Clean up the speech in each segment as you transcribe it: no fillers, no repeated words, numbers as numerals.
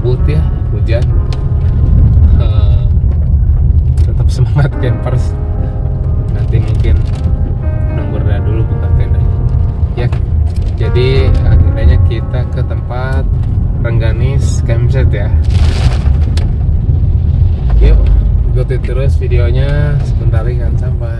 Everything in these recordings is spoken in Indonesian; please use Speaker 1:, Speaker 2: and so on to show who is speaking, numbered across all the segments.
Speaker 1: kabut ya, hujan. Tetap semangat campers. Nanti mungkin nunggu reda dulu buka tendanya. Ya, jadi akhirnya kita ke tempat Rengganis Campsite ya. Yuk, ikuti terus videonya, sebentar lagi akan sampai.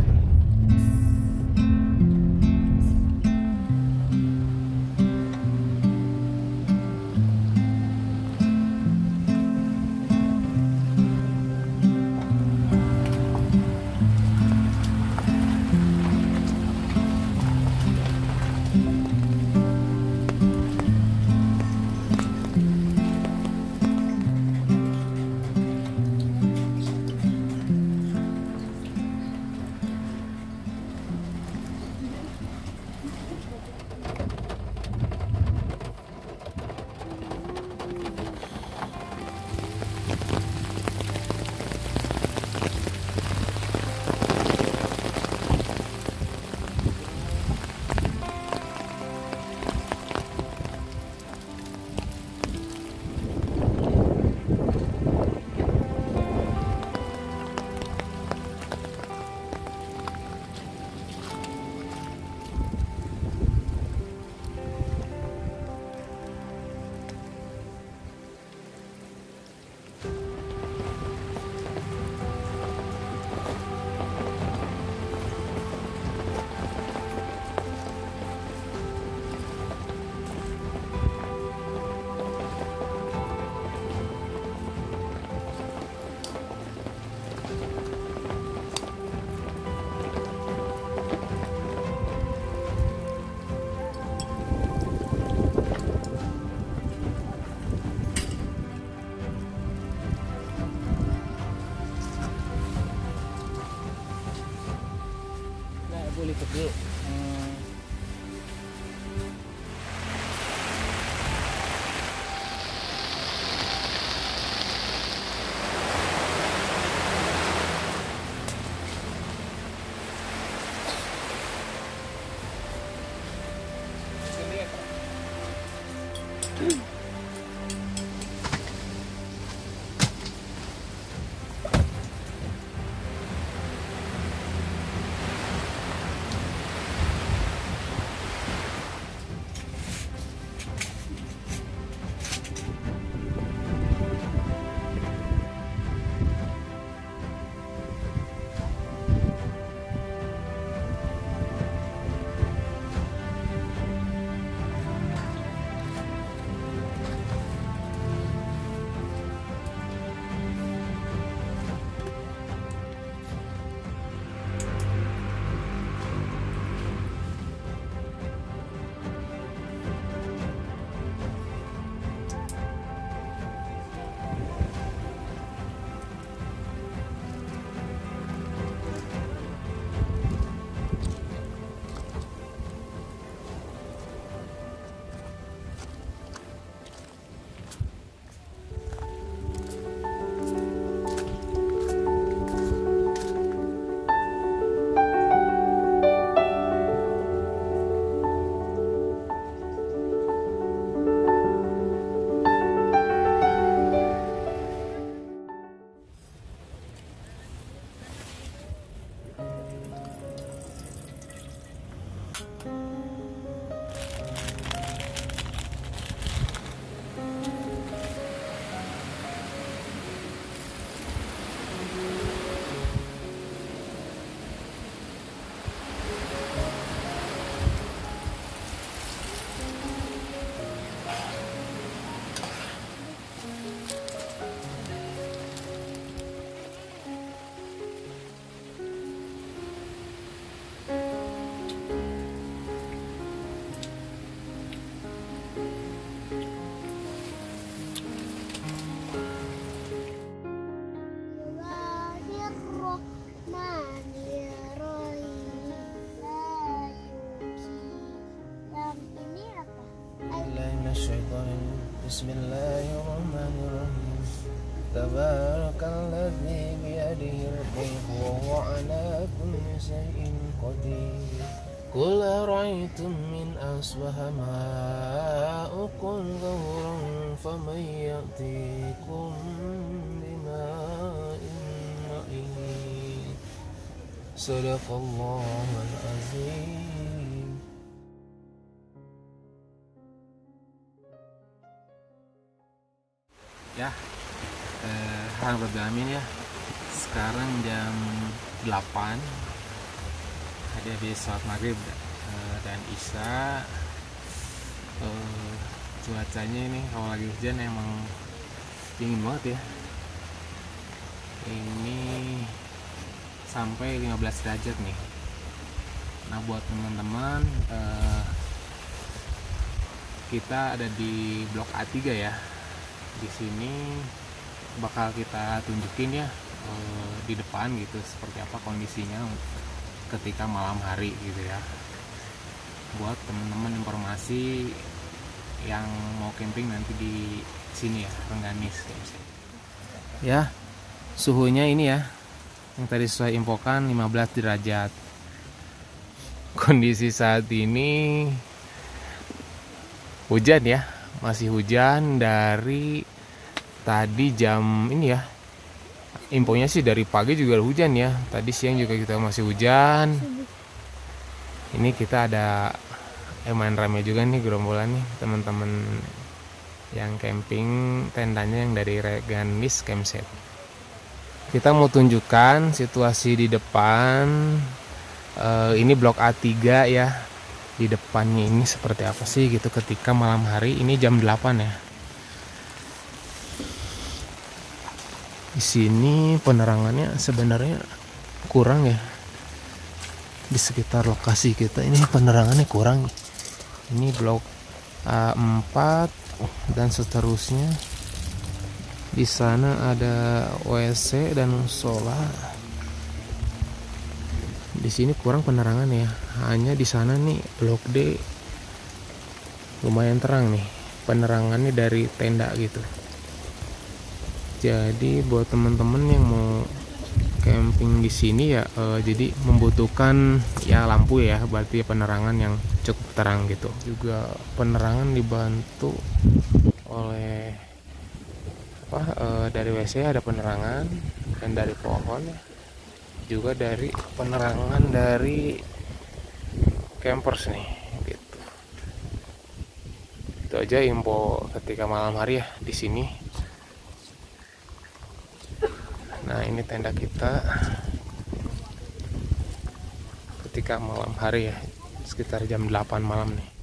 Speaker 2: Boleh pergi.
Speaker 3: Bismillahirrahmanirrahim. Tabarakalladzi biyadihi al-mulku wa huwa ala kulli syai'in qadir. Qul ara'aytum min asbaha ma'ukum ghawran فمن يأتيكم بماء معين صدق الله العظيم.
Speaker 1: Ya, alhamdulillah ya. Sekarang jam 8. Habis sholat maghrib dan isya. Cuacanya ini kalau lagi hujan emang dingin banget ya. Ini sampai 15 derajat nih. Nah, buat teman-teman, kita ada di blok A3 ya. Di sini bakal kita tunjukin ya di depan gitu seperti apa kondisinya ketika malam hari gitu ya. Buat teman-teman informasi yang mau camping nanti di sini ya, Rengganis. Ya, suhunya ini ya, yang tadi saya infokan 15 derajat. Kondisi saat ini hujan ya, masih hujan dari tadi jam ini ya. Infonya sih dari pagi juga hujan ya. Tadi siang juga kita masih hujan. Ini kita ada main rame juga nih gerombolan nih teman-teman yang camping tendanya yang dari Rengganis Campsite. Kita mau tunjukkan situasi di depan. Ini blok A3 ya. Di depannya ini seperti apa sih gitu ketika malam hari. Ini jam 8 ya. Di sini penerangannya sebenarnya kurang ya. Di sekitar lokasi kita ini penerangannya kurang. Ini blok A4 dan seterusnya. Di sana ada WC dan musola. Di sini kurang penerangan ya. Hanya di sana nih blok D lumayan terang nih. Penerangannya dari tenda gitu. Jadi buat teman-teman yang mau camping di sini ya, jadi membutuhkan ya lampu ya, berarti penerangan yang cukup terang gitu. Juga penerangan dibantu oleh dari WC ada penerangan dan dari pohon ya. Juga dari penerangan dari campers nih gitu. Itu aja info ketika malam hari ya di sini. Nah, ini tenda kita ketika malam hari ya, sekitar jam 8 malam nih.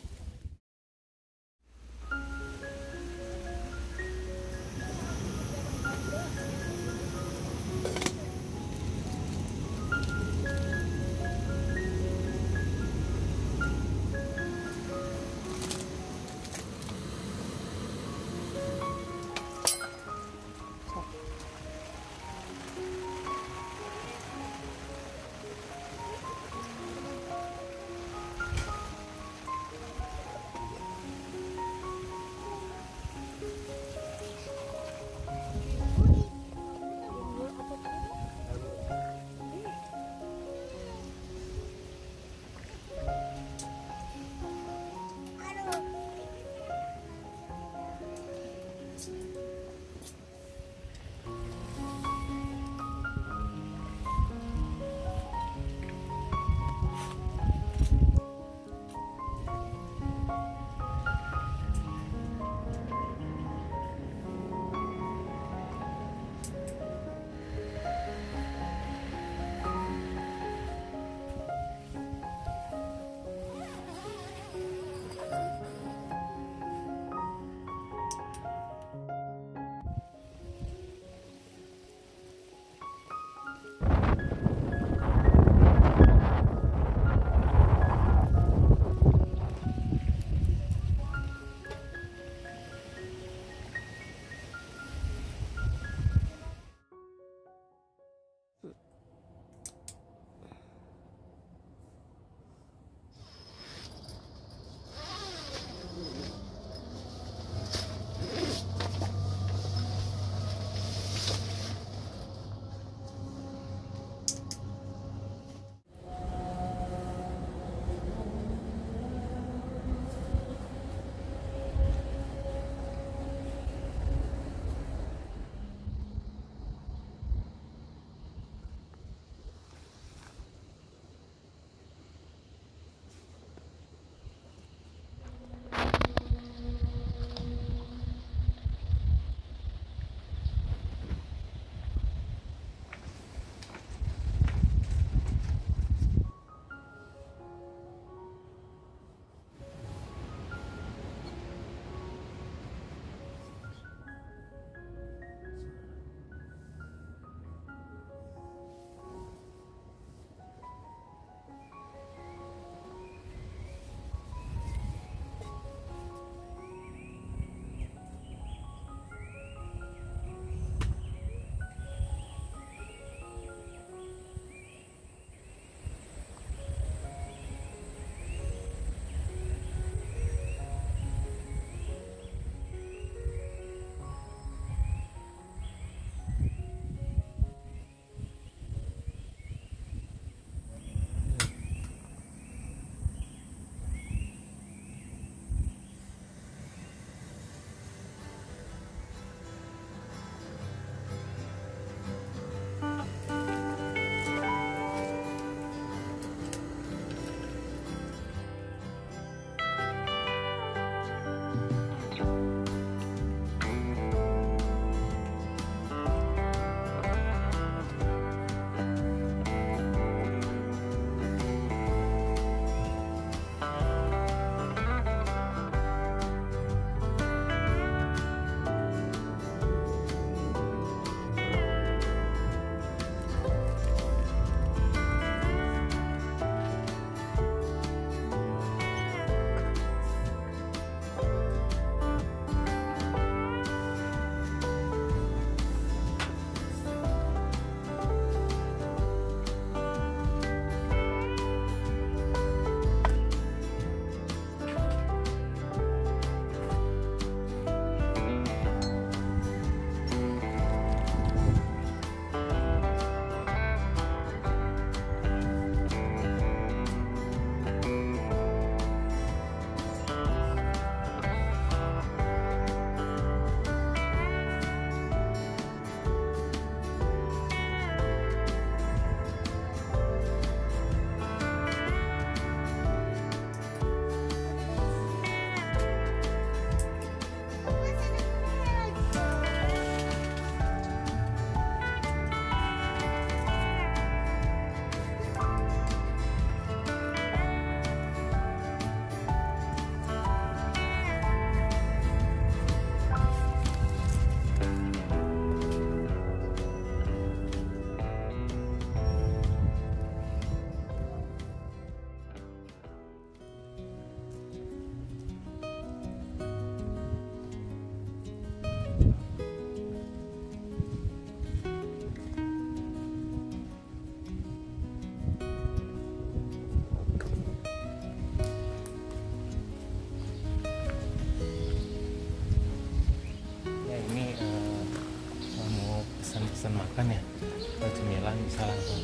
Speaker 1: pesan makan ya, atau cemilan bisa langsung.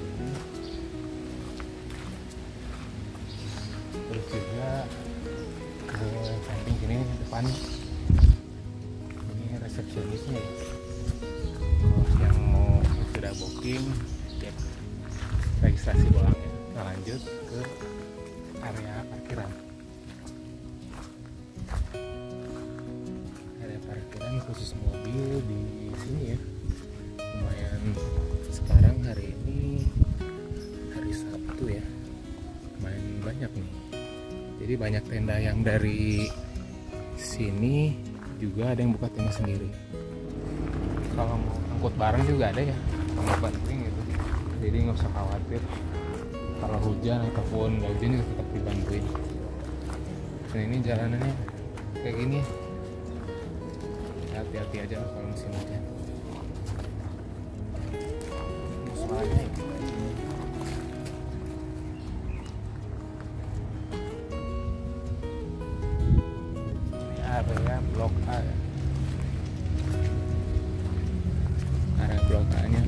Speaker 1: Terus juga ke samping sini nih, depan ini resepsionisnya ya. Kalau yang mau sudah booking ya registrasi ulang ya. Nah, lanjut ke area parkiran. Area parkiran khusus mobil di sini ya. Lumayan, sekarang hari ini hari Sabtu ya, lumayan banyak nih. Jadi banyak tenda yang dari sini juga ada yang buka tenda sendiri. Kalau mau angkut bareng juga ada ya, angkut banting gitu. Jadi nggak usah khawatir kalau hujan ataupun nggak hujan juga tetap dibantuin. Dan ini jalanannya kayak gini, hati-hati aja kalau musim hujan. Soalnya area blok A ya. Area blok A nya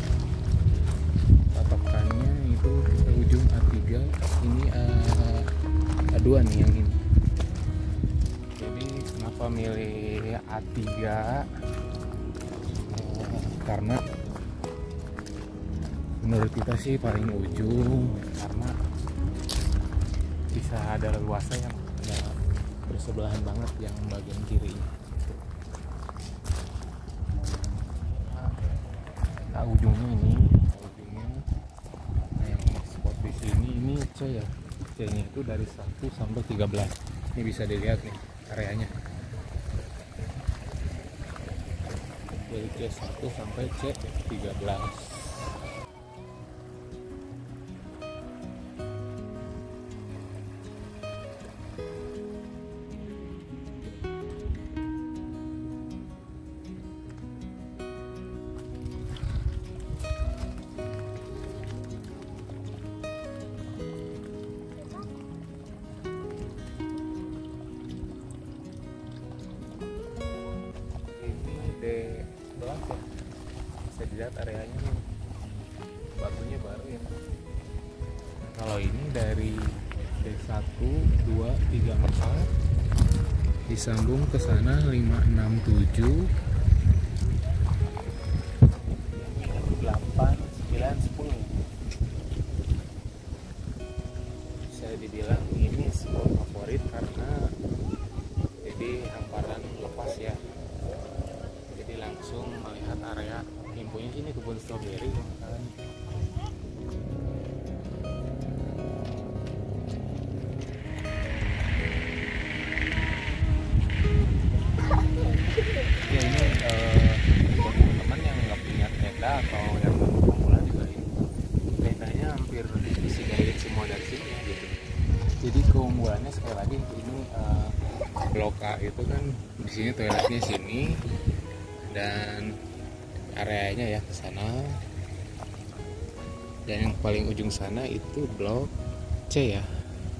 Speaker 1: patokannya itu ke ujung A3, ini A2 nih yang ini. Jadi kenapa milih A3? Karena menurut kita sih paling ujung, karena bisa ada leluasa yang bersebelahan banget yang bagian kiri. Nah, ujungnya ini, nah yang spot di sini ini C ya. C-nya itu dari 1 sampai 13. Ini bisa dilihat nih areanya. Dari C1 sampai C13. D12 ya, bisa dilihat areanya nih, batunya baru ya. Nah, kalau ini dari D1, 2, 3, 4 disambung ke sana 5, 6, 7, 8, 9, 10. Bisa dibilang ini spot favorit karena jadi hamparan lepas ya. Jadi langsung melihat area, infonya sini kebun stroberi kan. Ya ini buat teman-teman yang nggak punya tenda atau yang pemula juga ini tendanya hampir disediain semua dari sini ya gitu. Jadi keunggulannya sekali lagi ini blok A itu kan di sini toiletnya sini dan areanya ya ke sana. Dan yang paling ujung sana itu blok C ya.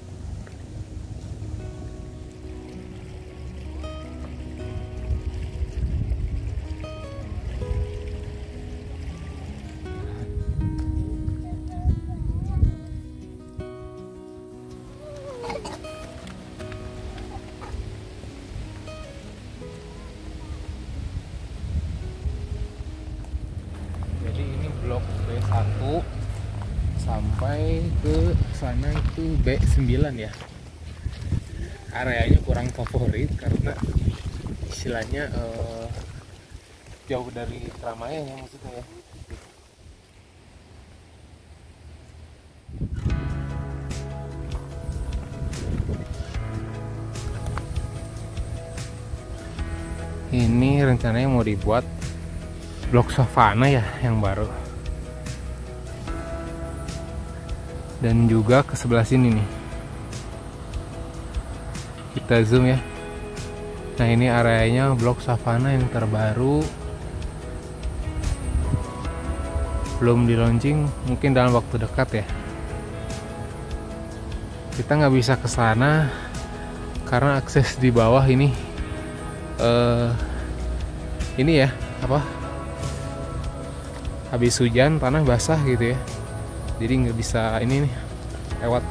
Speaker 1: Blok B1 sampai ke sana itu B9 ya. Areanya kurang favorit karena istilahnya jauh dari keramaian ya maksudnya ya. Ini rencananya mau dibuat blok savana ya yang baru. Dan juga ke sebelah sini nih. Kita zoom ya. Nah, ini areanya blok savana yang terbaru. Belum di launching, mungkin dalam waktu dekat ya. Kita nggak bisa ke sana karena akses di bawah ini ya apa habis hujan tanah basah gitu ya, jadi nggak bisa ini nih lewat.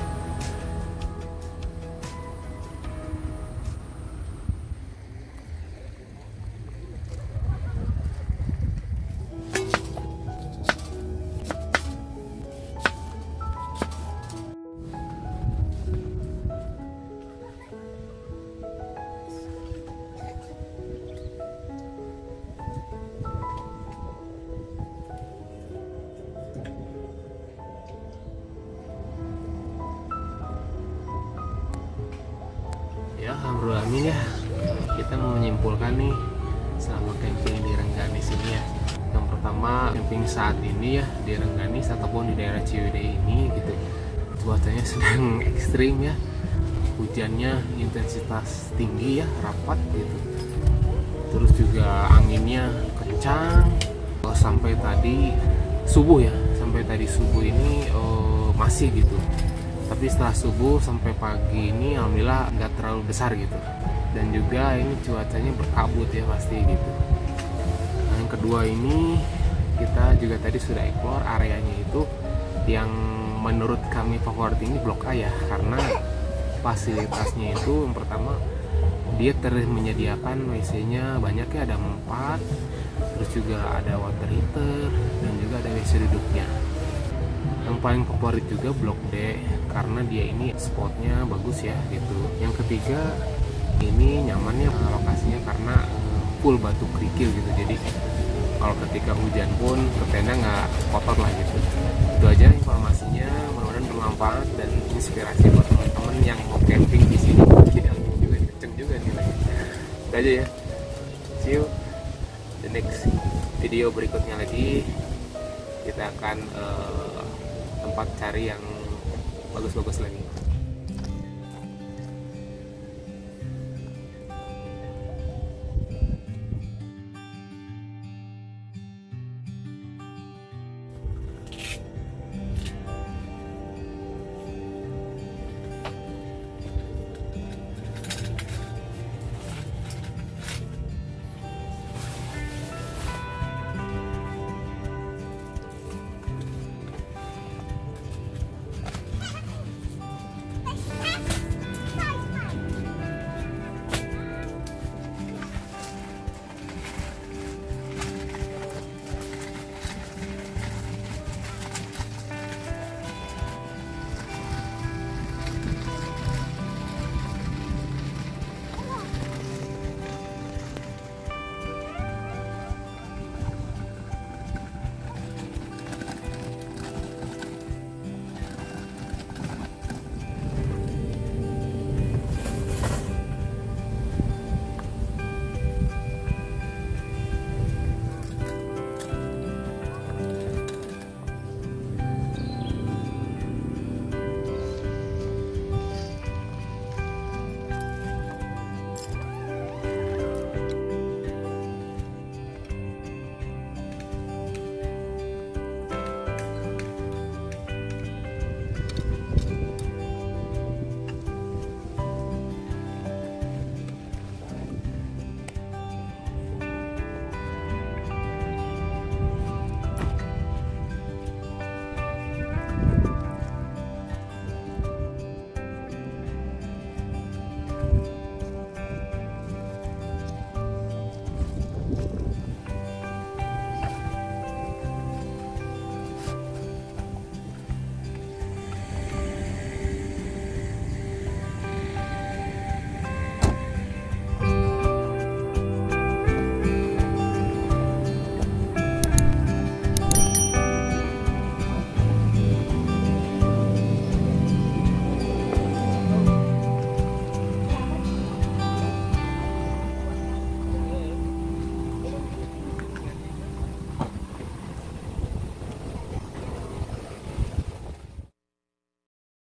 Speaker 1: Ya, alhamdulillah ya, kita mau menyimpulkan nih selama camping di Rengganis ini ya. Yang pertama, camping saat ini ya di Rengganis ataupun di daerah Ciwidey ini gitu, cuacanya sedang ekstrim ya, hujannya intensitas tinggi ya, rapat gitu, terus juga anginnya kencang. Sampai tadi subuh ya, sampai tadi subuh ini masih gitu. Tapi setelah subuh sampai pagi ini alhamdulillah nggak terlalu besar gitu, dan juga ini cuacanya berkabut ya pasti gitu. Nah, yang kedua ini kita juga tadi sudah explore areanya itu, yang menurut kami favorit ini Blok A ya, karena fasilitasnya itu yang pertama dia menyediakan WC-nya banyak ya, ada 4, terus juga ada water heater dan juga ada WC duduknya. Yang paling favorit juga Blok D karena dia ini spotnya bagus ya gitu. Yang ketiga ini nyamannya lokasinya karena full batu kerikil gitu, jadi kalau ketika hujan pun ke tenda nggak kotor lah gitu. Itu aja informasinya, mudah-mudahan bermanfaat dan inspirasi buat teman-teman yang mau camping di sini. Tidak juga kenceng juga nih lagi. Itu aja ya, see you the next video berikutnya lagi. Kita akan tempat cari yang bagus-bagus lagi.